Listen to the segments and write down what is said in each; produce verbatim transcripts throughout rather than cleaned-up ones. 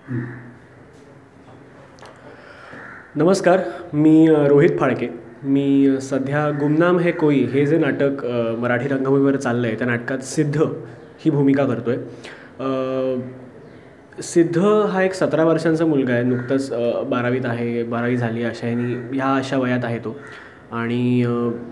नमस्कार, मी रोहित फाळके. मी सध्या गुमनाम है कोई हे जे नाटक मराठी रंगभूमीवर चाललं आहे त्या नाटकात सिद्ध ही भूमिका करतो आहे. सिद्ध हा एक सतरा वर्षांचा मुलगा आहे. नुकतंच बारावीत आहे, बारावी झाली अशा ह्यानी ह्या अशा वयात आहे तो. आणि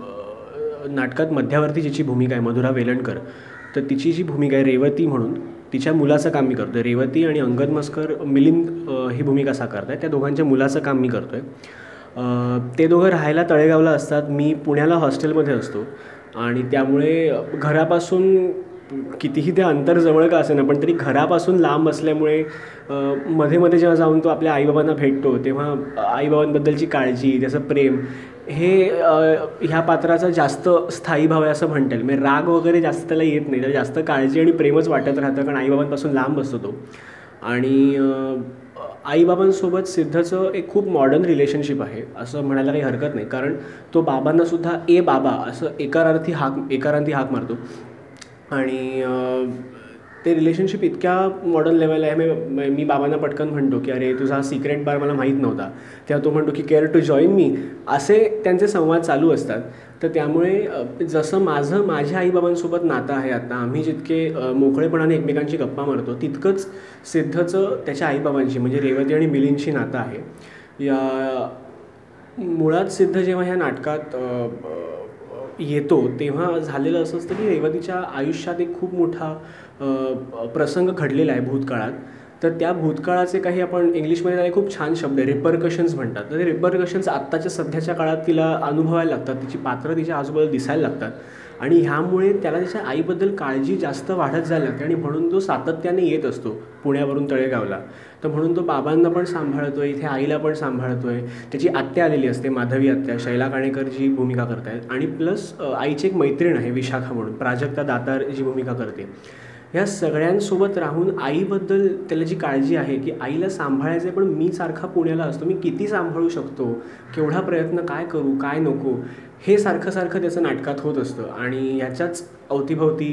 नाटकात मध्यावर्ती जिची भूमिका आहे मधुरा वेलणकर, तर तिची जी भूमिका आहे रेवती म्हणून, तिच्या मुलाचं काम मी करतो आहे. रेवती आणि अंगद मस्कर मिलिंद ही भूमिका साकारत आहे. त्या दोघांच्या मुलाचं काम मी करतो आहे. ते दोघं राहायला तळेगावला असतात, मी पुण्याला हॉस्टेलमध्ये असतो. आणि त्यामुळे घरापासून कितीही ते अंतर जवळ का असेना, पण तरी घरापासून लांब असल्यामुळे मध्ये मध्ये जेव्हा जाऊन तो आपल्या आईबाबांना भेटतो तेव्हा आईबाबांबद्दलची काळजी, त्याचं प्रेम हे ह्या पात्राचा जास्त स्थायी भाव आहे असं म्हणता येईल. म्हणजे राग वगैरे जास्त त्याला येत नाही, त्याला जास्त काळजी आणि प्रेमच वाटत राहतं, कारण आईबाबांपासून लांब असतो तो. आणि आईबाबांसोबत सिद्धचं एक खूप मॉडर्न रिलेशनशिप आहे असं म्हणायला काही हरकत नाही, कारण तो बाबांनासुद्धा ए बाबा असं एकारार्थी हाक एकारार्थी हाक मारतो. आणि ते रिलेशनशिप इतक्या मॉडर्न लेवल आहे. मी मी बाबांना पटकन म्हणतो की अरे तुझा हा सिक्रेट बार मला माहीत नव्हता, तेव्हा तो म्हणतो की केअर टू जॉईन मी, असे त्यांचे संवाद चालू असतात. तर त्यामुळे जसं माझं माझ्या आईबाबांसोबत नातं आहे आता, आम्ही जितके मोकळेपणाने एकमेकांची गप्पा मारतो, तितकंच सिद्धचं त्याच्या आईबाबांशी म्हणजे रेवती आणि मिलिंदशी नातं आहे. या मुळात सिद्ध जेव्हा ह्या नाटकात येतो तेव्हा झालेलं असं असतं की रेवतीच्या आयुष्यात एक खूप मोठा प्रसंग घडलेला आहे भूतकाळात. तर त्या भूतकाळाचे काही आपण इंग्लिशमध्ये त्याला खूप छान शब्द आहे रिपरकशन्स म्हणतात. तर ते रिपरकशन्स आत्ताच्या सध्याच्या काळात तिला अनुभवायला लागतात, तिची पात्र तिच्या आजूबाजूला दिसायला लागतात. आणि ह्यामुळे त्याला त्याच्या आईबद्दल काळजी जास्त वाढत जायला लागते आणि म्हणून तो सातत्याने येत असतो पुण्यावरून तळेगावला. तर म्हणून तो बाबांना पण सांभाळतो आहे, इथे आईला पण सांभाळतो आहे. त्याची आत्या आलेली असते, माधवी आत्या, शैला काणेकर जी भूमिका करत आहेत. आणि प्लस आईची एक मैत्रीण आहे विशाखा म्हणून, प्राजक्ता दातार जी भूमिका करते. ह्या सगळ्यांसोबत राहून आईबद्दल त्याला जी काळजी आहे की आईला सांभाळायचं आहे, पण मी सारखा पुण्याला असतो, मी किती सांभाळू शकतो, केवढा प्रयत्न, काय करू काय नको, हे सारखं सारखं त्याचं नाटकात होत असतं. आणि ह्याच्याच अवतीभवती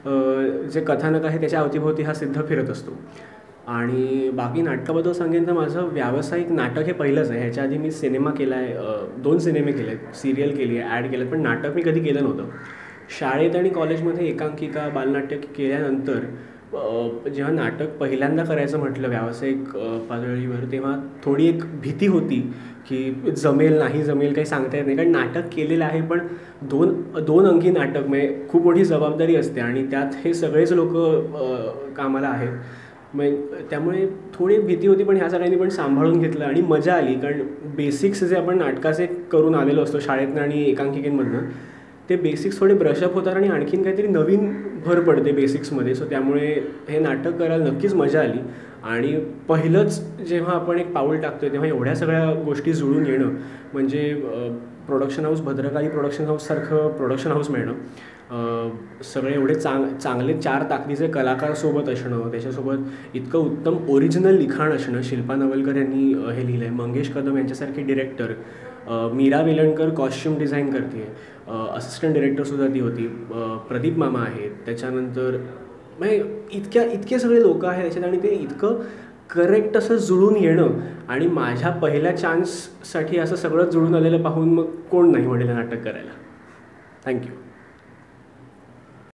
जे कथानक आहे त्याच्या अवतीभवती हा सिद्ध फिरत असतो. आणि बाकी नाटकाबद्दल सांगेन तर माझं व्यावसायिक नाटक हे पहिलंच आहे. ह्याच्या आधी मी सिनेमा केला आहे, दोन सिनेमे केले आहेत, सिरियल केली आहे, ॲड केलं, पण नाटक मी कधी केलं नव्हतं. शाळेत आणि कॉलेजमध्ये एकांकिका बालनाट्य केल्यानंतर जेव्हा नाटक पहिल्यांदा करायचं म्हटलं व्यावसायिक पातळीवर, तेव्हा थोडी एक भीती होती की जमेल नाही जमेल काही सांगता येत नाही, कारण नाटक केलेलं आहे, पण दोन दोन अंकी नाटक म्हणजे खूप मोठी जबाबदारी असते आणि त्यात हे सगळेच लोक कामाला आहेत. मग त्यामुळे थोडी भीती होती, पण ह्या सगळ्यांनी पण सांभाळून घेतलं आणि मजा आली. कारण बेसिक्स जे आपण नाटकाचे करून आलेलो असतो शाळेतनं आणि एकांकिकेमधनं, ते बेसिक्स थोडे ब्रशअप होतात आणि आणखीन काहीतरी नवीन भर पडते बेसिक्समध्ये. सो त्यामुळे हे नाटक करायला नक्कीच मजा आली. आणि पहिलंच जेव्हा आपण एक पाऊल टाकतो आहे तेव्हा एवढ्या सगळ्या गोष्टी जुळून येणं म्हणजे प्रोडक्शन हाऊस, भद्रकाली प्रोडक्शन हाऊससारखं प्रोडक्शन हाऊस मिळणं, सगळे एवढे चांग चांगले चार ताकदीचे कलाकारसोबत असणं, त्याच्यासोबत इतकं उत्तम ओरिजिनल लिखाण असणं. शिल्पा नवलकर यांनी हे लिहिलं आहे, मंगेश कदम यांच्यासारखे director, Meera Velankar costume design करते, असिस्टंट डिरेक्टरसुद्धा ती होती, प्रदीप मामा आहेत, त्याच्यानंतर म्हणजे इतक्या इतके सगळे लोक आहेत त्याच्यात. आणि ते इतकं करेक्ट असं जुळून येणं आणि माझ्या पहिल्या चान्ससाठी असं सगळं जुळून आलेलं पाहून मग कोण नाही म्हणेल नाटक करायला. थँक्यू.